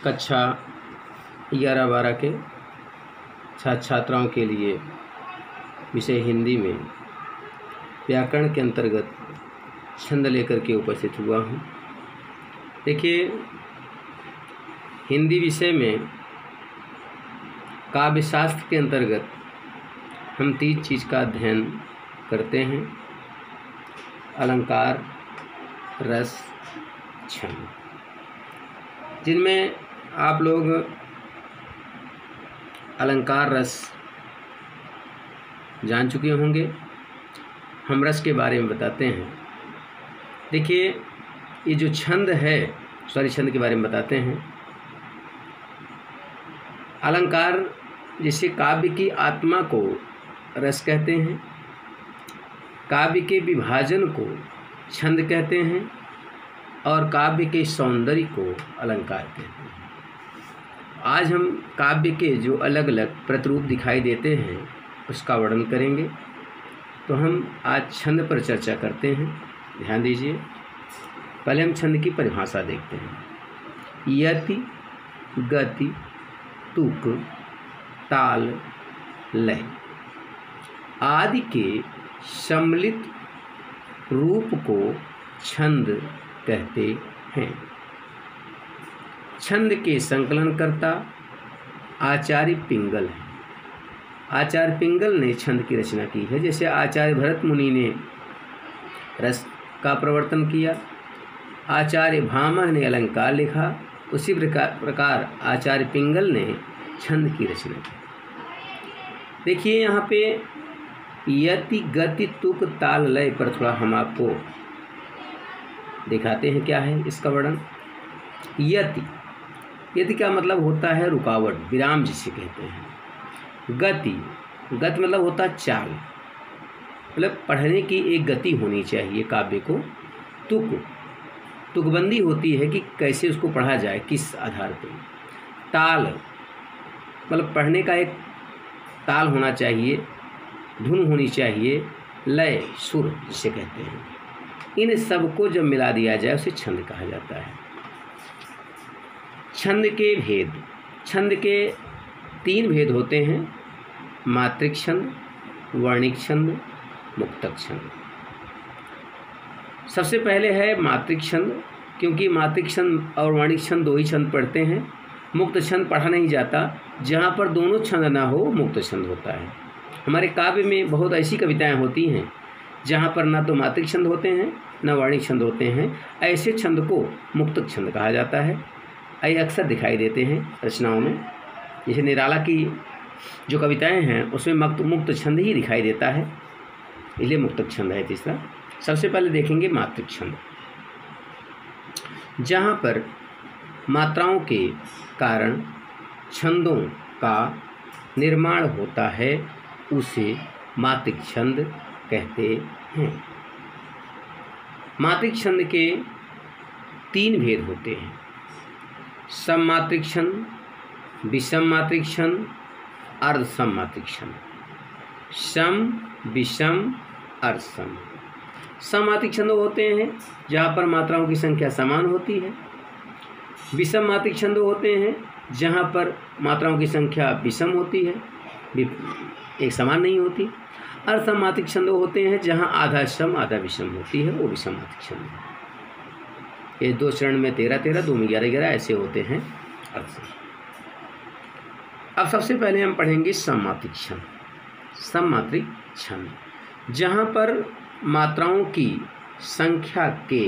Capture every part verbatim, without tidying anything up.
कक्षा ग्यारह बारह के छात्र छात्राओं के लिए विषय हिंदी में व्याकरण के अंतर्गत छंद लेकर के उपस्थित हुआ हूँ। देखिए, हिंदी विषय में काव्य शास्त्र के अंतर्गत हम तीन चीज़ का अध्ययन करते हैं: अलंकार, रस, छंद, जिनमें आप लोग अलंकार रस जान चुके होंगे। हम रस के बारे में बताते हैं। देखिए, ये जो छंद है, सॉरी छंद के बारे में बताते हैं। अलंकार जिसे काव्य की आत्मा को रस कहते हैं, काव्य के विभाजन को छंद कहते हैं और काव्य के सौंदर्य को अलंकार कहते हैं। आज हम काव्य के जो अलग अलग प्रतिरूप दिखाई देते हैं उसका वर्णन करेंगे। तो हम आज छंद पर चर्चा करते हैं। ध्यान दीजिए। पहले हम छंद की परिभाषा देखते हैं। यति, गति, तुक, ताल, लय आदि के सम्मिलित रूप को छंद कहते हैं। छंद के संकलनकर्ता आचार्य पिंगल हैं। आचार्य पिंगल ने छंद की रचना की है। जैसे आचार्य भरत मुनि ने रस का प्रवर्तन किया, आचार्य भामह ने अलंकार लिखा, उसी प्रकार प्रकार आचार्य पिंगल ने छंद की रचना की। देखिए, यहाँ पे यति, गति, तुक, ताल, लय पर थोड़ा हम आपको दिखाते हैं क्या है इसका वर्णन। यति, यति का मतलब होता है रुकावट, विराम जिसे कहते हैं। गति, गति मतलब होता है चाल, मतलब पढ़ने की एक गति होनी चाहिए काव्य को। तुक, तुकबंदी होती है कि कैसे उसको पढ़ा जाए, किस आधार पर। ताल मतलब पढ़ने का एक ताल होना चाहिए, धुन होनी चाहिए। लय, सुर जिसे कहते हैं। इन सबको जब मिला दिया जाए उसे छंद कहा जाता है। छंद के भेद, छंद के तीन भेद होते हैं: मात्रिक छंद, वर्णिक छंद, मुक्तक छंद। सबसे पहले है मात्रिक छंद, क्योंकि मात्रिक छंद और वर्णिक छंद दो ही छंद पढ़ते हैं। मुक्त छंद पढ़ा नहीं जाता। जहाँ पर दोनों छंद ना हो मुक्त छंद होता है। हमारे काव्य में बहुत ऐसी कविताएं होती हैं जहाँ पर ना तो मात्रिक छंद होते हैं न वर्णिक छंद होते हैं। ऐसे छंद को मुक्तक छंद कहा जाता है। ये अक्सर दिखाई देते हैं रचनाओं में। जैसे निराला की जो कविताएं हैं उसमें मुक्त मुक्त छंद ही दिखाई देता है, इसलिए मुक्तक छंद है तीसरा। सबसे पहले देखेंगे मात्रिक छंद। जहाँ पर मात्राओं के कारण छंदों का निर्माण होता है उसे मात्रिक छंद कहते हैं। मात्रिक छंद के तीन भेद होते हैं: सममात्रिक छंद, विषम मात्रिक छंद, अर्ध सममात्रिक छंद। सम, विषम, अर्ध सम। सममात्रिक छंद होते हैं जहाँ पर मात्राओं की संख्या समान होती है। विषम मात्रिक छंद होते हैं जहाँ पर मात्राओं की संख्या विषम होती है, एक समान नहीं होती। अर्ध सममात्रिक छंद होते हैं जहाँ आधा सम आधा विषम होती है, वो विषम मात्रिक छंद है। ये दो चरण में तेरह तेरह, दो में ग्यारह ग्यारह ऐसे होते हैं अर्ध सम। अब सबसे पहले हम पढ़ेंगे सममात्रिक छंद। सममात्रिक छंद जहाँ पर मात्राओं की संख्या के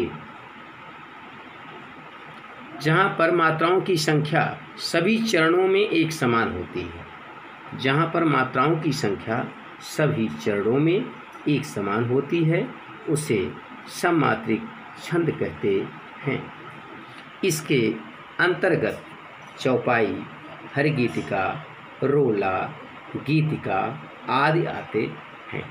जहाँ पर मात्राओं की संख्या सभी चरणों में एक समान होती है। जहाँ पर मात्राओं की संख्या सभी चरणों में एक समान होती है उसे सममात्रिक छंद कहते हैं। इसके अंतर्गत चौपाई, हरिगीतिका, रोला, गीतिका आदि आते हैं।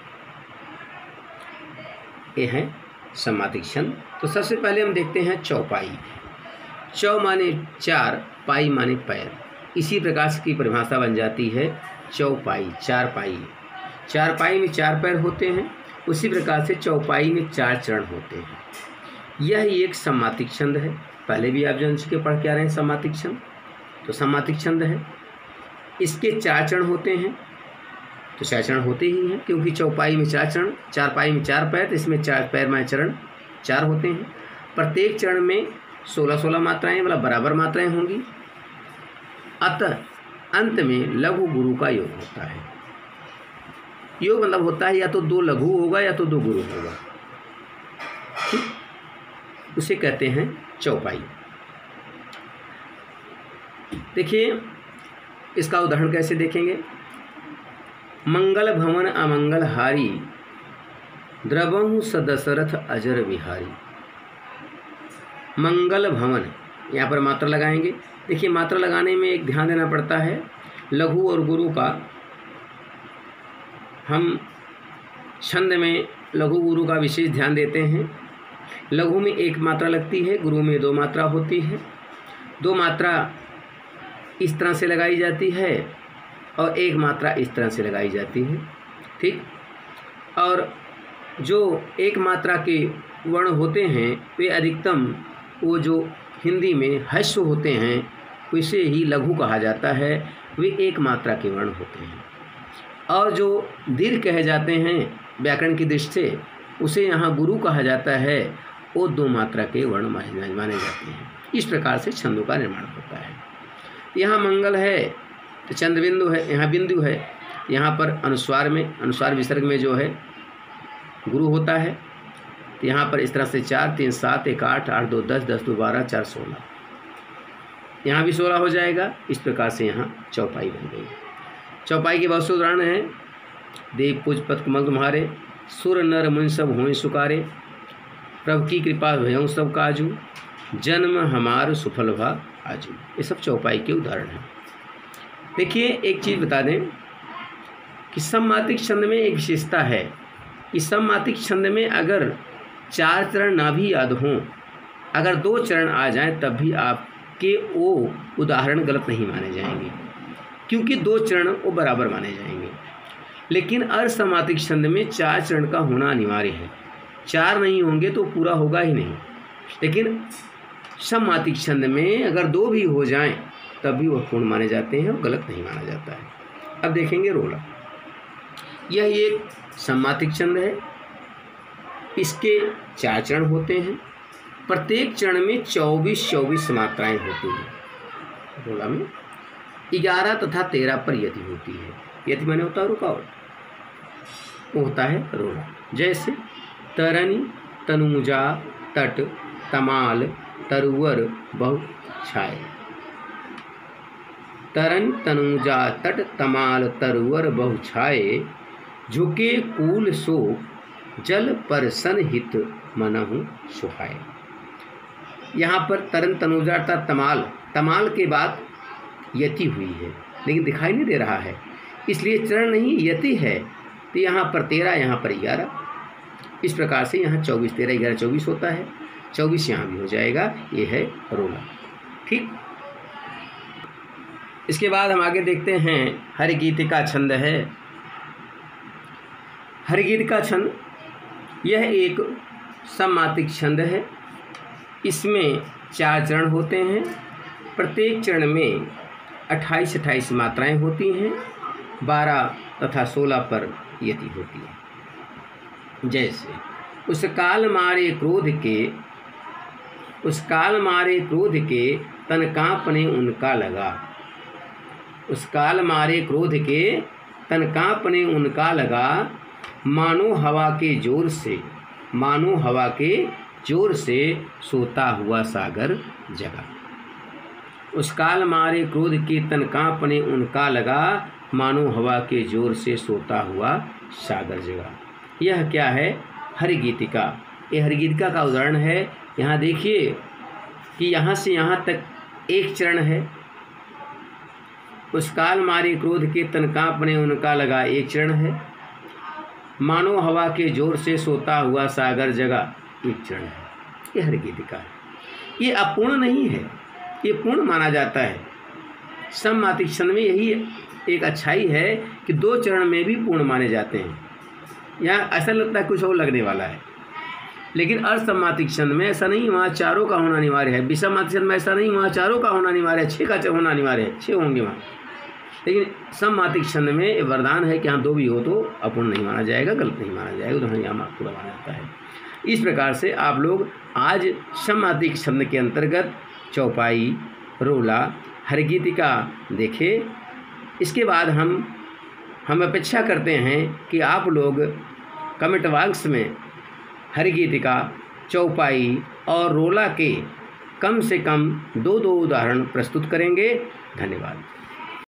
ये हैं सममात्रिक छंद। तो सबसे पहले हम देखते हैं चौपाई। चौ माने चार, पाई माने पैर। इसी प्रकार की परिभाषा बन जाती है चौपाई, चार पाई। चार पाई में चार पैर होते हैं, उसी प्रकार से चौपाई में चार चरण होते हैं। यह एक सममात्रिक छंद है। पहले भी आप जान चुके, पढ़ के आ रहे हैं सम्मातिक छंद। तो सम्मातिक छंद है, इसके चार चरण होते हैं। तो चार चरण होते ही हैं क्योंकि चौपाई में चार चरण, चार पाई में चार पैर, तो इसमें चार पैर में चरण चार होते हैं। प्रत्येक चरण में सोलह सोलह मात्राएं मतलब बराबर मात्राएं होंगी। अतः अंत में लघु गुरु का योग होता है। योग मतलब होता है या तो दो लघु होगा या तो दो गुरु होगा, उसे कहते हैं चौपाई। देखिए इसका उदाहरण कैसे देखेंगे। मंगल भवन अमंगल हारी, द्रवहु सदशरथ अजर विहारी। मंगल भवन, यहाँ पर मात्रा लगाएंगे। देखिए मात्रा लगाने में एक ध्यान देना पड़ता है, लघु और गुरु का। हम छंद में लघु गुरु का विशेष ध्यान देते हैं। लघु में एक मात्रा लगती है, गुरु में दो मात्रा होती है। दो मात्रा इस तरह से लगाई जाती है और एक मात्रा इस तरह से लगाई जाती है, ठीक। और जो एक मात्रा के वर्ण होते हैं वे अधिकतम वो जो हिंदी में ह्रस्व होते हैं उसे ही लघु कहा जाता है, वे एक मात्रा के वर्ण होते हैं। और जो दीर्घ कहे जाते हैं व्याकरण की दृष्टि से, उसे यहाँ गुरु कहा जाता है, वो दो मात्रा के वर्ण माने जाते हैं। इस प्रकार से छंदों का निर्माण होता है। यहाँ मंगल है तो चंद्र बिंदु है, यहाँ बिंदु है, यहाँ पर अनुस्वार में अनुस्वार विसर्ग में जो है गुरु होता है। तो यहाँ पर इस तरह से चार तीन सात एक आठ, आठ दो दस, दस दो बारह, चार सोलह, यहाँ भी सोलह हो जाएगा। इस प्रकार से यहाँ चौपाई बन गई। चौपाई के बहुत से उदाहरण हैं। देव पूज पद कमल तुम्हारे, सुर नर मुनि सब हों सुकारे, प्रभु की कृपा भयं सब काजू, जन्म हमार सुफल भा आजू। ये सब चौपाई के उदाहरण हैं। देखिए एक चीज़ बता दें कि सम्मातिक छंद में एक विशेषता है कि सम्मातिक छंद में अगर चार चरण ना भी याद हों, अगर दो चरण आ जाएं तब भी आपके वो उदाहरण गलत नहीं माने जाएंगे, क्योंकि दो चरण वो बराबर माने जाएंगे। लेकिन असम्मातिक छंद में चार चरण का होना अनिवार्य है। चार नहीं होंगे तो पूरा होगा ही नहीं। लेकिन सम्मातिक छंद में अगर दो भी हो जाएं तब भी वह पूर्ण माने जाते हैं और गलत नहीं माना जाता है। अब देखेंगे रोला। यह एक सम्मातिक छंद है। इसके चार चरण होते हैं। प्रत्येक चरण में चौबीस चौबीस मात्राएं होती हैं। रोला में ग्यारह तथा तेरह पर यति होती है। यति माने होता है रुकावट, वो होता है रोला। जैसे तरनी, तनुजा, तट, तमाल, तरुवर, बहु, छाए। तरन, तनुजा, तट, तमाल, तरुवर, बहु, छाए, झुके कूल सो, जल पर सनहित मनहु सुहाए। यहाँ पर तरन, तनुजा अर्थात तमाल, तमाल के बाद यति हुई है लेकिन दिखाई नहीं दे रहा है, इसलिए चरण नहीं यति है। तो यहाँ पर तेरह, यहाँ पर ग्यारह। इस प्रकार से यहाँ चौबीस, तेरह ग्यारह चौबीस होता है। चौबीस यहाँ भी हो जाएगा। ये है रोला, ठीक। इसके बाद हम आगे देखते हैं हरिगीतिका छंद है। हरिगीतिका छंद यह एक सम्मातिक छंद है। इसमें चार चरण होते हैं। प्रत्येक चरण में अट्ठाईस अट्ठाईस मात्राएं होती हैं। बारह तथा सोलह पर यति होती है। जैसे उस काल मारे क्रोध के, उस काल मारे क्रोध के तन कांपने उनका लगा। उस काल मारे क्रोध के तन कांपने उनका लगा, मानो हवा के जोर से, मानो हवा के जोर से सोता हुआ सागर जगा। उस काल मारे क्रोध के तन कांपने उनका लगा, मानो हवा के जोर से सोता हुआ सागर जगा। यह क्या है? हरिगीतिका। ये हरिगीतिका का उदाहरण है। यहाँ देखिए कि यहाँ से यहाँ तक एक चरण है। उस काल मारे क्रोध के तन कांपने उनका लगा, एक चरण है। मानो हवा के जोर से सोता हुआ सागर जगा, एक चरण है। ये हरिगीतिका है। ये अपूर्ण नहीं है, ये पूर्ण माना जाता है। सम्मातिक छंद में यही एक अच्छाई है कि दो चरण में भी पूर्ण माने जाते हैं। यहाँ ऐसा लगता है कुछ और लगने वाला है, लेकिन असम्मातिक छंद में ऐसा नहीं, वहाँ चारों का होना अनिवार्य है। विसम्मातिक छंद में ऐसा नहीं, वहाँ चारों का होना अनिवार्य है, छः का होना अनिवार्य है, छः होंगे वहाँ। लेकिन सम्मातिक छंद में वरदान है कि हाँ दो भी हो तो अपूर्ण नहीं माना जाएगा, गलत नहीं माना जाएगा, तो हाँ यहाँ पूरा माना जाता है। इस प्रकार से आप लोग आज सम्मातिक छंद के अंतर्गत चौपाई, रोला, हरगीतिका देखे। इसके बाद हम हम अपेक्षा करते हैं कि आप लोग कमेंट बॉक्स में हरगीतिका, चौपाई और रोला के कम से कम दो दो उदाहरण प्रस्तुत करेंगे। धन्यवाद।